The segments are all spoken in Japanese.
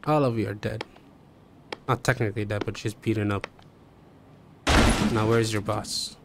All of you are dead. Not technically dead, but just beaten up. Now where's your boss?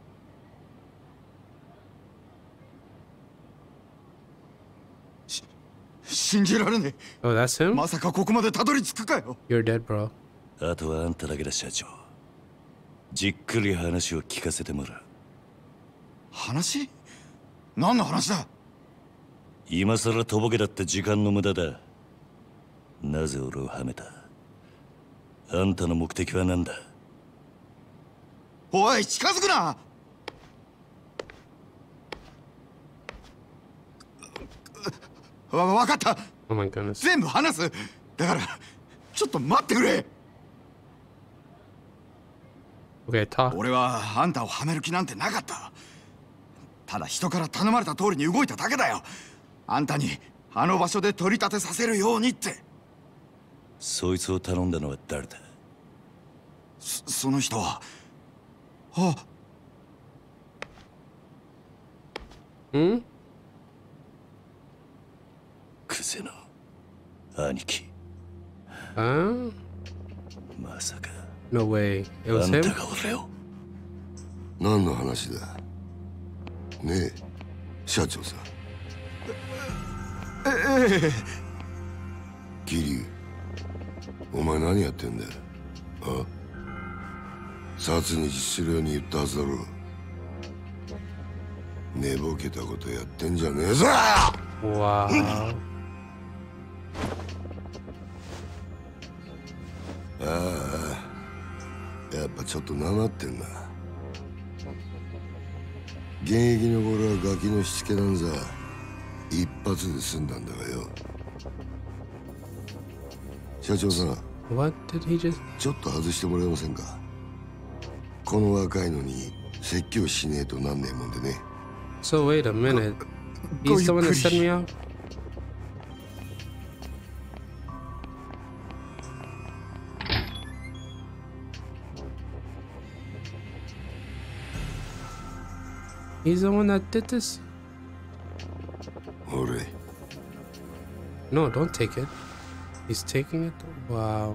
Oh, that's him? You're dead, bro. あとはあんただけだ、社長。じっくり話を聞かせてもらう。 話？何の話だ？ 今さらとぼけだって時間の無駄だ。なぜ俺をはめた？あんたの目的は何だ？ おい、近づくな！わかった。 Oh my goodness. 全部話す。だからちょっと待ってくれ。 Okay, talk. 俺はあんたをはめる気なんてなかった。ただ人から頼まれた通りに動いただけだよ。あんたにあの場所で取り立てさせるようにって。 そいつを頼んだのは誰だ？ その人は。あ。 Hmm? クゼの兄貴。 Huh? まさか。 No way. It was あん him? たが俺を。 何の話だねえ、社長さん。桐生、お前何やってんだよ。あ？殺に実するように言ったはずだろう。寝ぼけたことやってんじゃねえぞ。 Wow. ああ、やっぱちょっとなまってんな。現役の頃はガキのしつけなんざ一発で済んだんだがよ。社長さん、 What did he just... ちょっと外してもらえませんか。この若いのに説教しねえとなんねえもんでね。 So wait a minute. He's the one that set me out? He's the one that did this? 俺、 No, don't take it. He's taking it? Wow.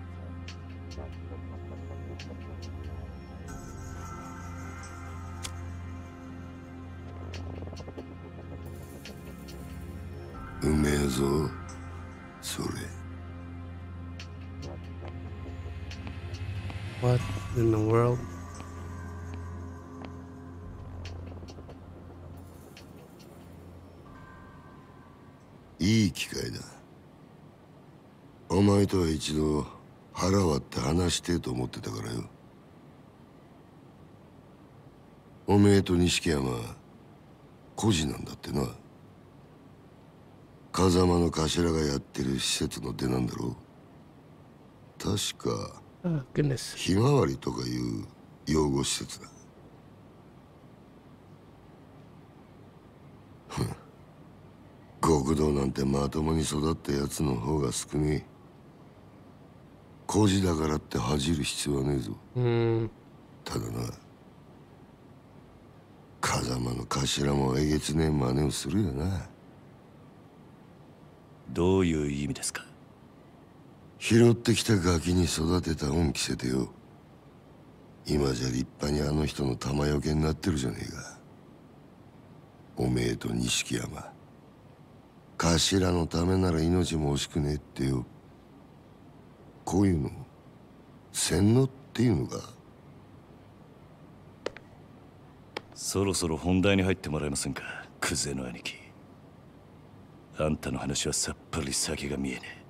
うめえぞ、それ。 What in the world? いい機会だ。お前とは一度腹割って話してえと思ってたからよ。おめえと錦山孤児なんだってな。風間の頭がやってる施設の出なんだろう。確か Oh, goodness. ひまわりとかいう養護施設だ。極道なんてまともに育ったやつの方が少ねえ。孤児だからって恥じる必要はねえぞ。ただな、風間の頭もえげつねえ真似をするよな。 どういう意味ですか？ 拾ってきたガキに育てた恩着せてよ。今じゃ立派にあの人の玉よけになってるじゃねえか。おめえと錦山、頭のためなら命も惜しくねえってよ。こういうの洗脳っていうのか。 そろそろ本題に入ってもらえませんか、クゼの兄貴。あんたの話はさっぱり先が見えねえ。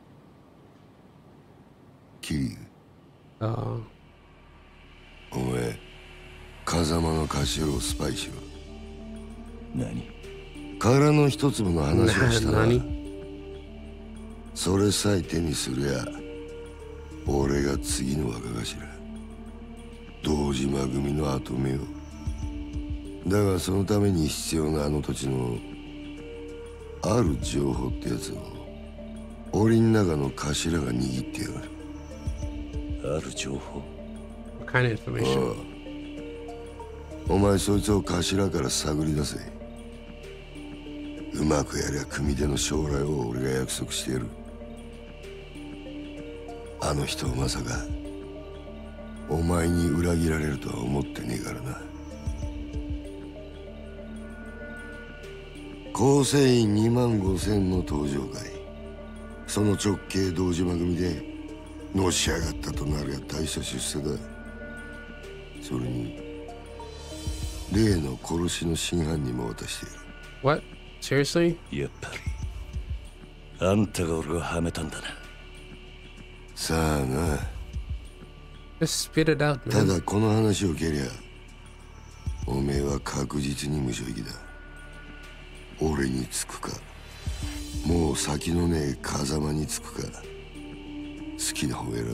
桐生、 Oh. お前風間の頭をスパイしろ。 何？ 殻の一粒の話をしたら何？ それさえ手にすりゃ俺が次の若頭、堂島組の跡目を。だがそのために必要なあの土地のある情報ってやつを檻の中の頭が握ってやがる。 ある情報？ What kind of information? お前そいつを頭から探り出せ。うまくやりゃ組手の将来を俺が約束してやる。 あの人まさかお前に裏切られるとは思ってねえからな。構成員2万5,000の登場会、その直系堂島組でのし上がったとなるや大した出世だ。それに例の殺しの真犯人も渡している。 What? Seriously? やっぱりあんたが俺をはめたんだな。 さあな。 Just spit it out, た man. だこの話を蹴りゃおめえは確実に無所行きだ。俺につくか、もう先のねえ風間につくか、好きな方選べ。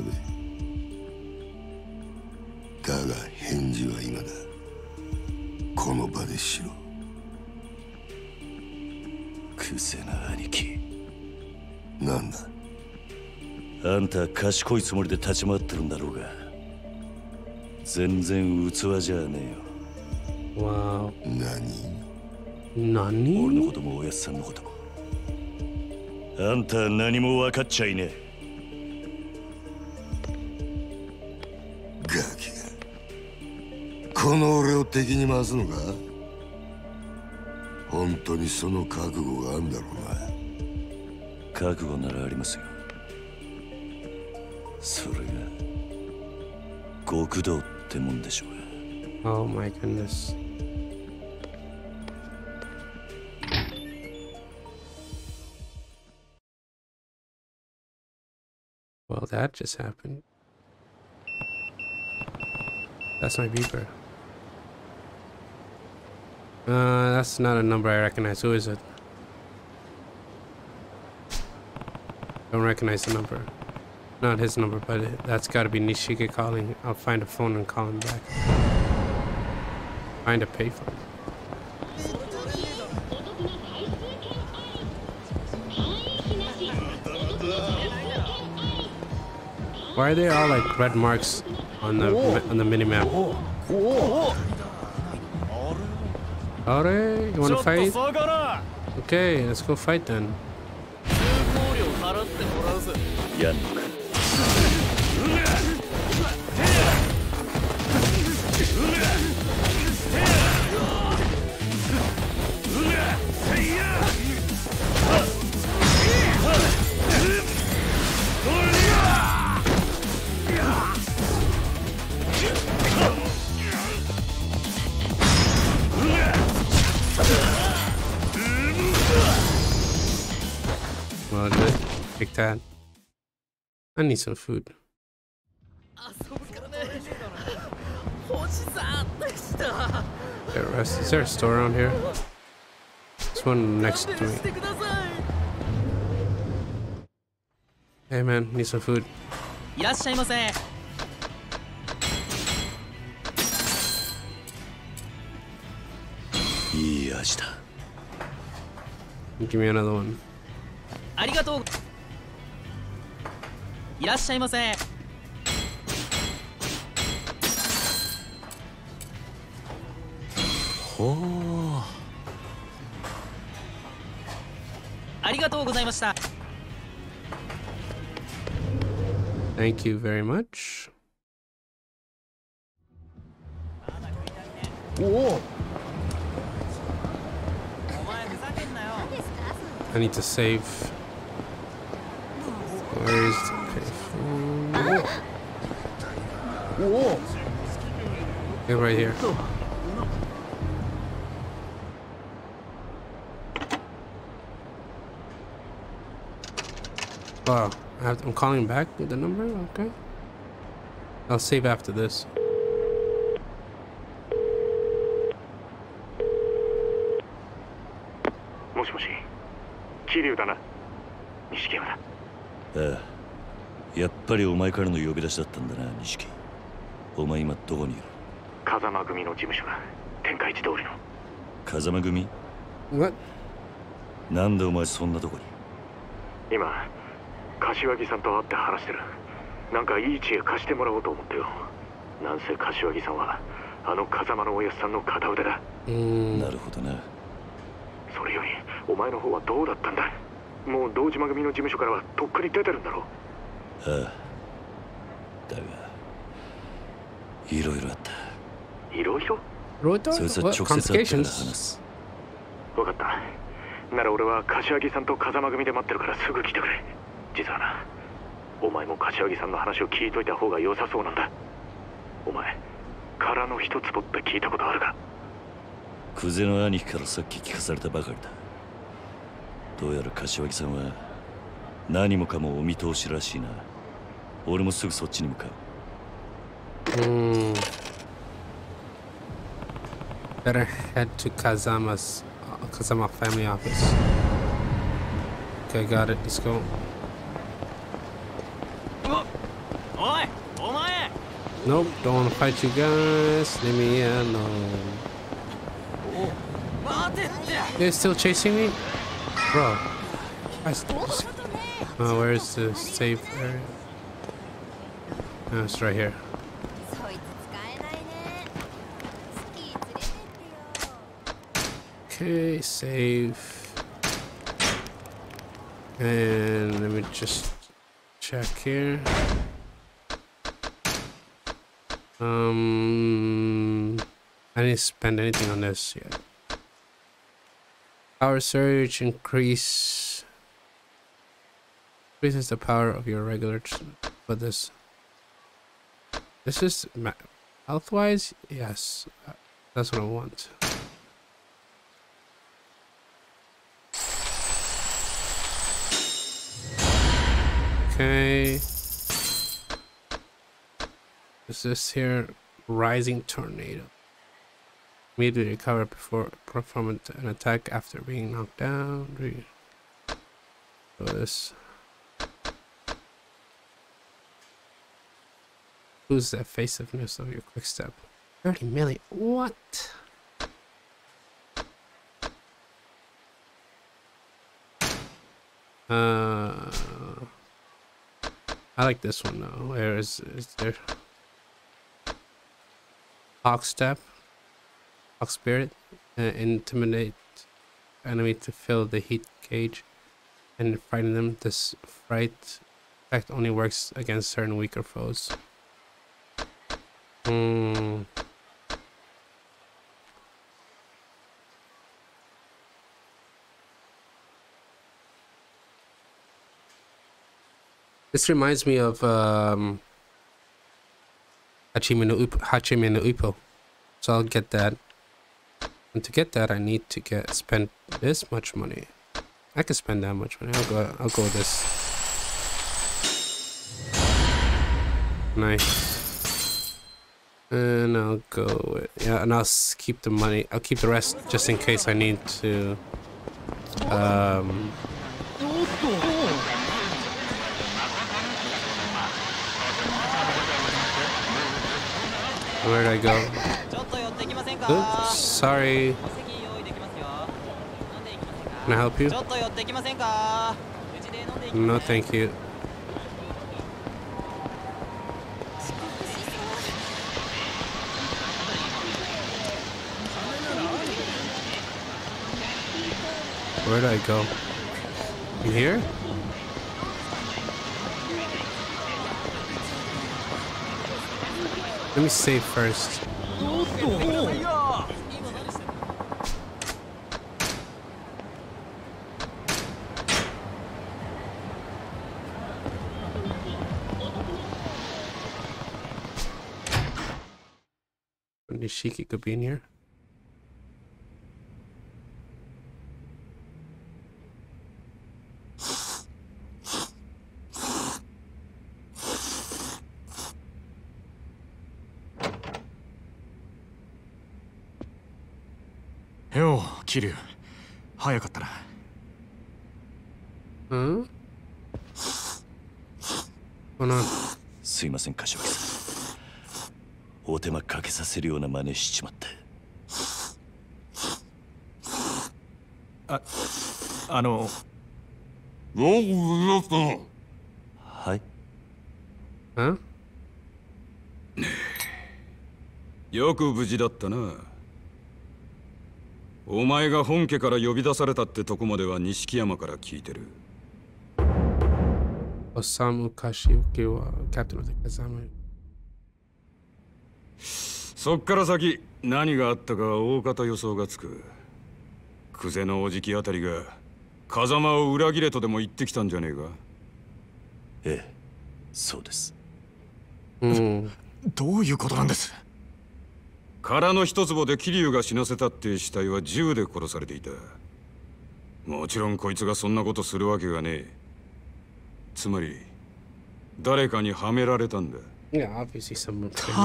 だが返事は今だ。この場でしろ。 くせな兄貴。 なんだ。 あんた賢いつもりで立ち回ってるんだろうが、全然器じゃねえよ。 Wow. 何？ 俺のこともおやっさんのこともあんたは何も分かっちゃいねえ。ガキがこの俺を敵に回すのか？本当にその覚悟があるんだろうな。 覚悟ならありますよ。それが極道ってもんでしょうが。 Oh my goodness. Well, that just happened. That's my beeper. That's not a number I recognize. Who is it? Don't recognize the number. Not his number, but that's gotta be Nishiki calling. I'll find a phone and call him back. Find a payphone. Why are there all like red marks on the mini map? Alright, you wanna fight? Okay, let's go fight then. やんのか。 Well, good. Take that. I need some food. Is there a store around here? This one next to me. Hey man, need some food. いらっしゃいませ。 いい味だ。 Give me another one. ありがとう。いらっしゃいませ。 ほう。 ありがとうございました。 Thank you very much. I need to save. Where's the payphone? Okay, right here. Wow, I'm calling back with the number? Okay. I'll save after this. もしもし、桐生だな。錦山だ。 ああ、やっぱりお前からの呼び出しだったんだな、錦。お前今どこにいる？ 風間組の事務所だ。天下一通りの。 風間組？ What? なんでお前そんなとこに？ 今、柏木さんと会って話してる。なんかいい知恵貸してもらおうと思ってよ。なんせ柏木さんはあの風間のおやっさんの片腕だ。 なるほどな。 それよりお前の方はどうだったんだ？もう堂島組の事務所からはとっくに出てるんだろう。 ああ、 だがいろいろあった。 いろいろ？ ロイタそいつは What 直接会ってから話 complications? す。 分かった。なら俺は柏木さんと風間組で待ってるからすぐ来てくれ。実はな、お前も柏木さんの話を聞いといた方が良さそうなんだ。お前殻の一坪って聞いたことあるか？ 久世の兄貴からさっき聞かされたばかりだ。どうやら柏木さんは何もかもお見通しらしいな。俺もすぐそっちに向かう。 Better head to Kazama family office. Okay, got it. Let's go. おいお前 Nope, don't wanna fight you guys. Leave me alone. 待てって They're still chasing me? Bro. Where's the safe area? No, it's right here. Okay, save. And let me just check here. I didn't spend anything on this yet. Power surge increases the power of your regular. But this is health wise. Yes, that's what I want. Okay. Is this here? Rising tornado. Immediately recover before performing an attack after being knocked down. So this. Lose the evasiveness of your quick step. 30 million. What? I like this one though. Where is there? Hawk step. Hawk spirit. Intimidate enemy to fill the heat gauge and frighten them. This fright effect only works against certain weaker foes. This reminds me of Hachime no Ippo. So I'll get that. And to get that, I need to spend this much money. I can spend that much money. I'll go with this. Nice. And I'll go with, yeah, and I'll keep the money. I'll keep the rest just in case I need to. Where'd I go? Oops, sorry. Can I help you? No, thank you. Where'd I go? In here? Let me save first. Nishiki could be in here. Yo, Kiryu. 早かったな。 Huh? Hold on. すいません、柏木さん。お手間かけさせるような真似しちまった。 なんか無事だったの？ はい。 Huh? よく無事だったな。お前が本家から呼び出されたってとこまでは錦山から聞いてる。 Osamu Kashiuki wa captain of the Kazama そっから先何があったかは大方予想がつく。久世のおじきあたりが風間を裏切れとでも言ってきたんじゃねえか。 ええ、そうです。 どういうことなんです？ 殻の一坪で桐生が死なせたって死体は銃で殺されていた。もちろんこいつがそんなことするわけがねえ。つまり誰かにはめられたんだ。 Yeah, obviously someone.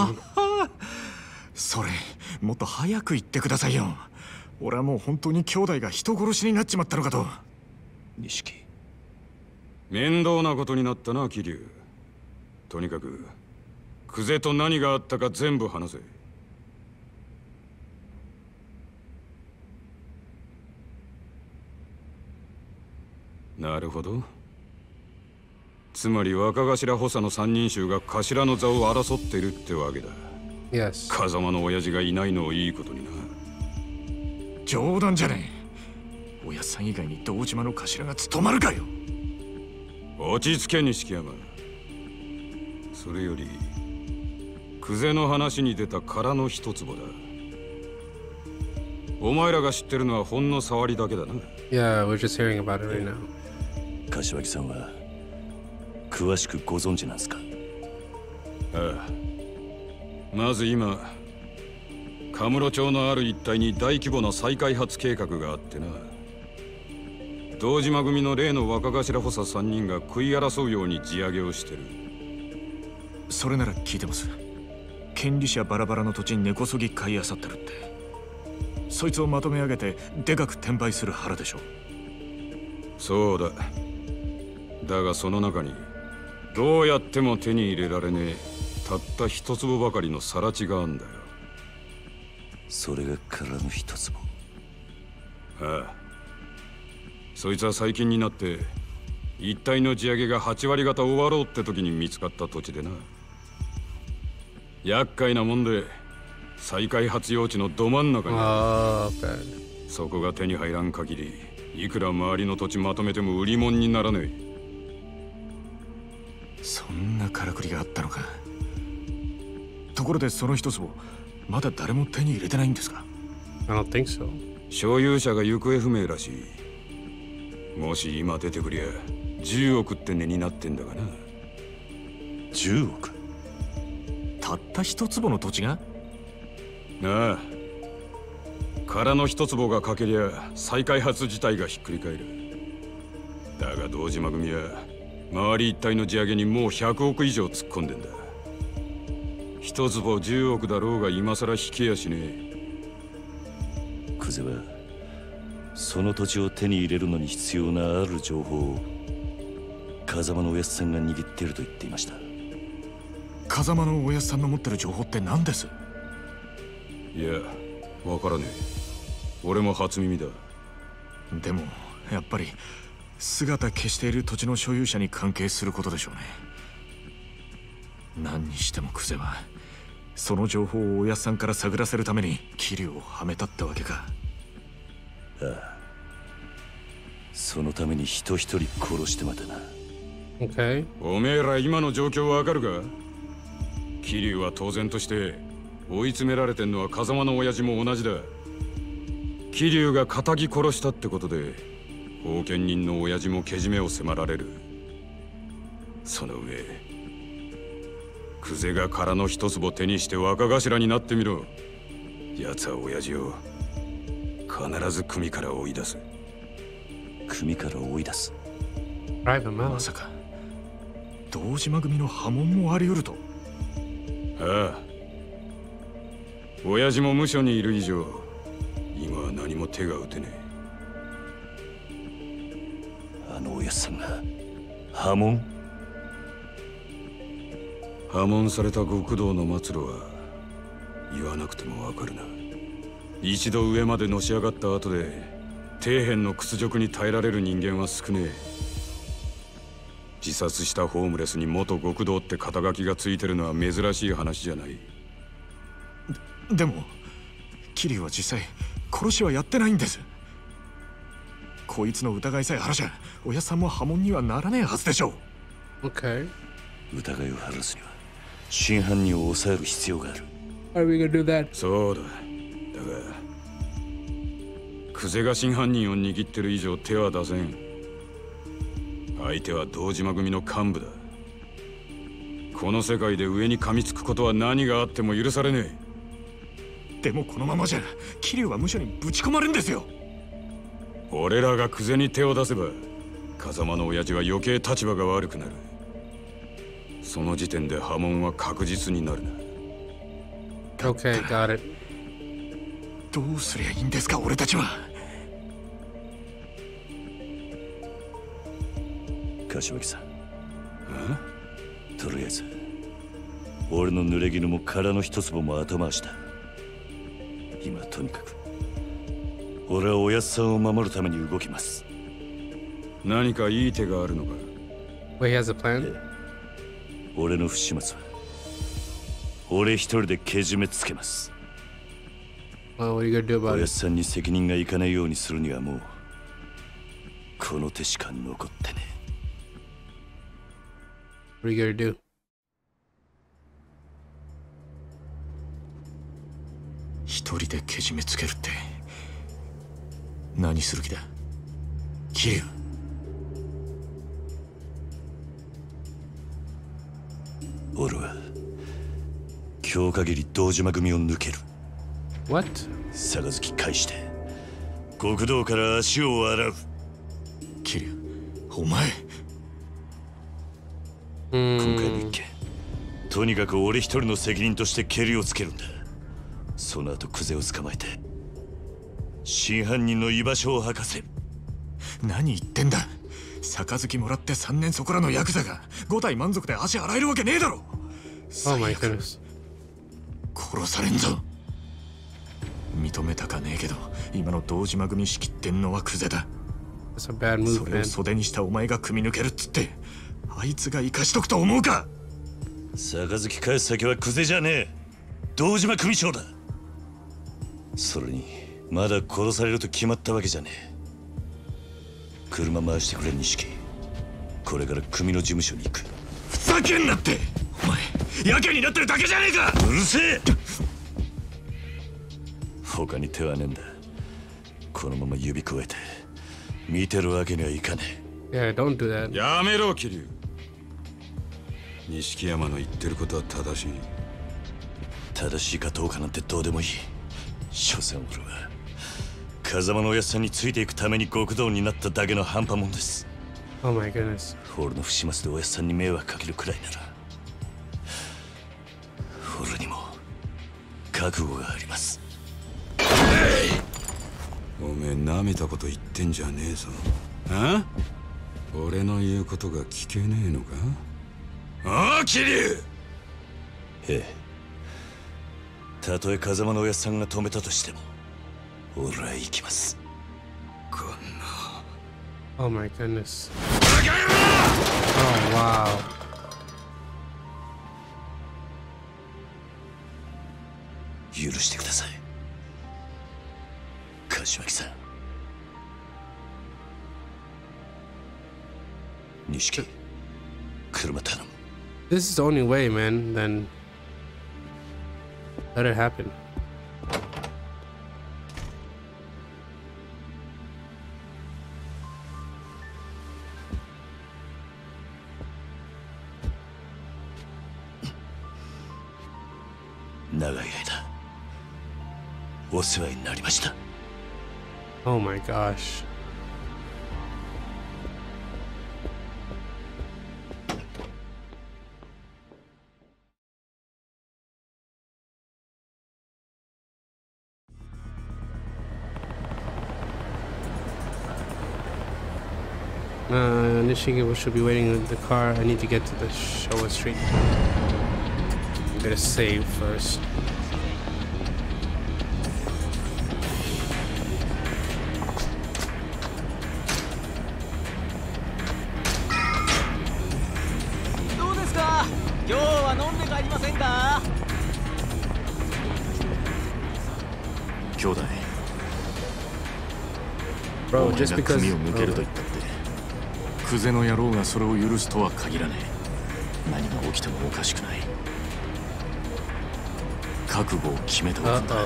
それもっと早く言ってくださいよ。俺はもう本当に兄弟が人殺しになっちまったのかと。 錦、 面倒なことになったな桐生。とにかく久世と何があったか全部話せ。なるほど。つまり若頭補佐の三人衆が頭の座を争ってるってわけだ。 Yes. 風間の親父がいないのをいいことにな。 冗談じゃねえ。おやっさん以外に堂島の頭が務まるかよ。 落ち着け錦山。それより久世の話に出た殻の一坪だ。お前らが知ってるのはほんの触りだけだな。 Yeah, we're just hearing about it right now. 柏木さんは詳しくご存知なんですか？ ああ、まず今カムロ町のある一帯に大規模な再開発計画があってな。堂島組の例の若頭補佐3人が食い争うように地上げをしてる。 それなら聞いてます。権利者バラバラの土地に根こそぎ買い漁ってるって。そいつをまとめ上げてでかく転売する腹でしょ。 そうだ。だがその中にどうやっても手に入れられねえたった一坪ばかりの更地があんだよ。 それが殻の一坪。 ああ、そいつは最近になって一帯の地上げが8割方終わろうって時に見つかった土地でな。厄介なもんで再開発用地のど真ん中にある。 Okay. そこが手に入らん限りいくら周りの土地まとめても売り物にならねえ。 そんなからくりがあったのか。ところでその一坪まだ誰も手に入れてないんですか？ I don't think so. 所有者が行方不明らしい。もし今出てくりゃ10億って値になってんだがな。 10億？ たった一坪の土地が？ ああ、殻の一坪が欠けりゃ再開発自体がひっくり返る。だが堂島組は周り一帯の地上げにもう100億以上突っ込んでんだ。一坪10億だろうが今さら引けやしねえ。 久世はその土地を手に入れるのに必要なある情報を風間のおやっさんが握っていると言っていました。 風間のおやっさんの持ってる情報って何です？ いや、わからねえ。俺も初耳だ。 でもやっぱり姿消している土地の所有者に関係することでしょうね。何にしても久世はその情報をおやっさんから探らせるために桐生をはめたってわけか。 ああ、そのために人一人殺してまでな。 Okay. おめえら今の状況わかるか？桐生は当然として追い詰められてんのは風間の親父も同じだ。桐生が仇殺したってことで後見人の親父もけじめを迫られる。その上久世が殻の一坪手にして若頭になってみろ。奴は親父を必ず組から追い出す。 組から追い出す？ Drive him ま out. さか堂島組の波紋もあり得ると？ ああ、親父も無所にいる以上今は何も手が打てねえ。あのおやっさんが波紋？ 破門された極道の末路は言わなくてもわかるな。一度上までのし上がった後で底辺の屈辱に耐えられる人間は少ねえ。自殺したホームレスに元極道って肩書きがついてるのは珍しい話じゃない。 でも桐生は実際殺しはやってないんです。こいつの疑いさえ晴らしゃおやっさんも波紋にはならねえはずでしょう。 Okay. 疑いを晴らすには真犯人を抑える必要がある。 How are we gonna do that? そうだ。だがクゼが真犯人を握ってる以上手は出せん。相手は堂島組の幹部だ。この世界で上に噛みつくことは何があっても許されねえ。でもこのままじゃ桐生は無所にぶち込まれるんですよ。 俺らがクゼに手を出せば風間の親父は余計立場が悪くなる。その時点で波紋は確実になるな。 Okay, got it. どうすりゃいいんですか俺たちは。 柏木さん、とりあえず俺の濡れ衣も殻の一粒も後回しだ。今とにかく俺はおやっさんを守るために動きます。 何かいい手があるのか。 Wait, he has a plan? 俺の不始末は俺一人でけじめつけます。 Well, what are you gonna do お about やっ it? さんに責任がいかないようにするにはもうこの手しか残ってね。 What are you gonna do? 一人でけじめつけるって何する気だ桐生。 俺は今日限り堂島組を抜ける。 What? 杯返して極道から足を洗う。 桐生、お前。 今回の一件とにかく俺一人の責任としてケリをつけるんだ。その後クゼを捕まえて真犯人の居場所を吐かせる。 何言ってんだ。杯もらって3年そこらのヤクザが5体満足で足洗えるわけねえだろ。 Oh my goodness. 殺されんぞ。認めたかねえけど今の堂島組仕切ってんのはクゼだ。 That's a bad move, それを man. 袖にしたお前が組み抜けるっつってあいつが生かしとくと思うか。 杯返す先はクゼじゃねえ、堂島組長だ。それにまだ殺されると決まったわけじゃねえ。車回してくれ錦。これから組の事務所に行く。 ふざけんなって。お前やけになってるだけじゃねえか。 うるせえ。他に手はねえんだ。このまま指くわえて見てるわけにはいかねえ。 Yeah, don't do that. やめろ桐生。錦山の言ってることは正しい。 正しいかどうかなんてどうでもいい。所詮俺は風間のおやっさんについていくために極道になっただけの半端もんです。 Oh my goodness. 俺の不始末でおやっさんに迷惑かけるくらいなら俺にも覚悟があります。 おめえ舐めたこと言ってんじゃねえぞ。あ？俺の言うことが聞けねえのか。ああ桐生。 ええ、たとえ風間のおやっさんが止めたとしても俺は行きます。 こんな Oh my goodness. バカ野郎。 Oh wow. 許してください柏木さん。錦、車頼む。 This is the only way, man. Then let it happen. 長い間お世話になりました。 Oh my gosh. Nishiki should be waiting in the car. I need to get to the Showa Street. Better save first. Bro, just because 組を抜けると言ったってクゼの野郎がそれを許すとは限らねえ。何が起きてもおかしくない。 覚悟を決めておくんだ。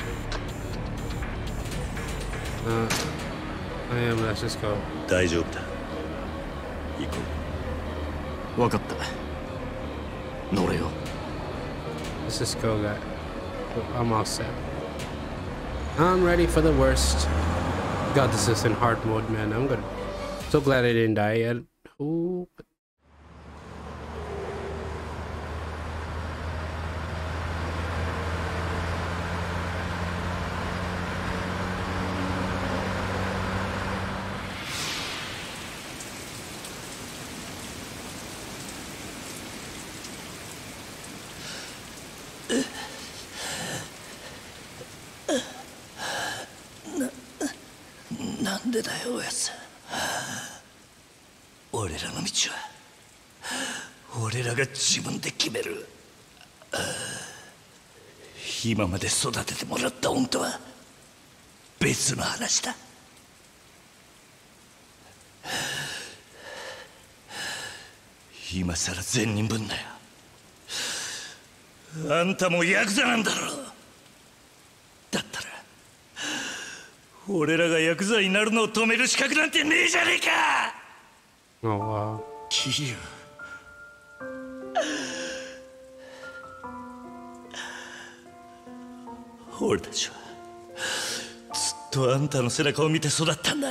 I am, let's just go. 大丈夫だ。行こ分かった。乗れよ。 Let's just go, guy. I'm all set. I'm ready for the worst. God, this is in hard mode, man. I'm good. So glad I didn't die yet. Ooh. う。なんでだよ、おやつ。俺らの道は俺らが自分で決める。今まで育ててもらった恩とは別の話だ。今さら善人ぶんなよ。あんたもヤクザなんだろ。だったら俺らがヤクザになるのを止める資格なんてねえじゃねえか。 Oh, wow. 桐生。 俺たちはずっとあんたの背中を見て育ったんだ。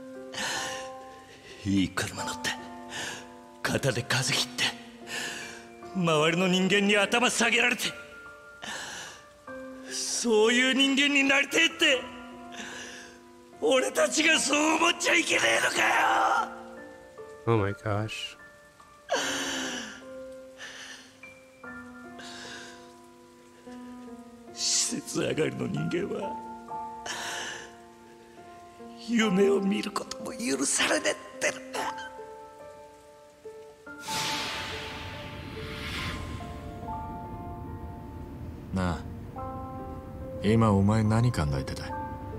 いい車乗って肩で風切って周りの人間に頭下げられて、そういう人間になりてえって俺たちがそう思っちゃいけねえのかよ。 Oh my gosh. 施設上がりの人間は夢を見ることも許されねえってのか。 なあ、今お前何考えてた？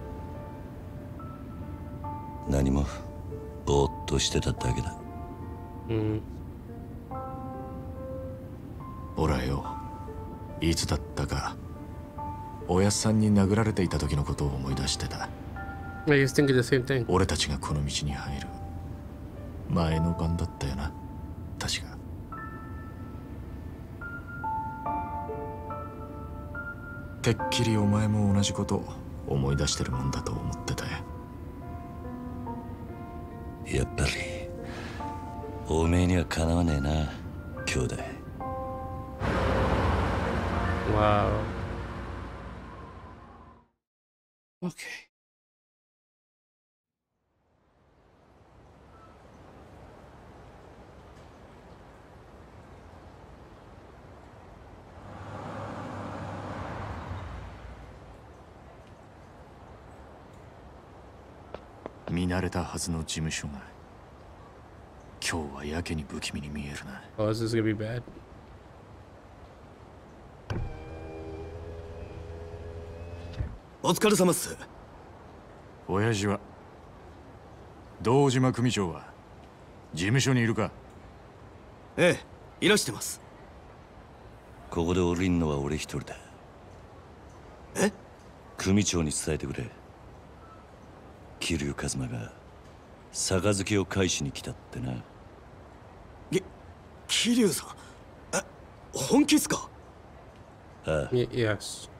何もぼーっとしてただけだ。 俺はよ、いつだったかおやっさんに殴られていた時のことを思い出してた。 I was thinking the same thing. 俺たちがこの道に入る前の晩だったよな、確か。てっきりお前も同じこと思い出してるもんだと思ってたよ。 やっぱりおめえにはかなわねえな、兄弟。 Wow. Okay. 「見慣れたはずの事務所が今日はやけに不気味に見えるな。 Oh, this is gonna be bad. お疲れ様っす。 親父は堂島組長は事務所にいるか？ ええ、いらしてます。 ここで降りんのは俺一人だ。 え？ 組長に伝えてくれ。桐生一馬が杯を返しに来たってな。 桐生さん、え、本気っすか？ ああ。 Yes.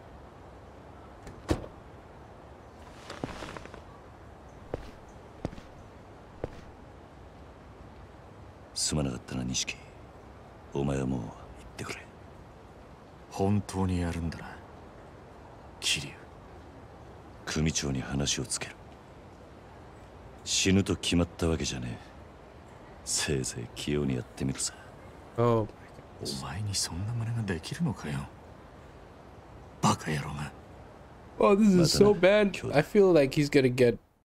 すまなかったな、錦。お前はもう行ってくれ。 本当にやるんだな、桐生。 組長に話をつける。死ぬと決まったわけじゃねえ。せいぜい器用にやってみるさ。 Oh. お前にそんな真似ができるのかよ、バカ野郎が。 Oh, this is so bad. I feel like he's gonna get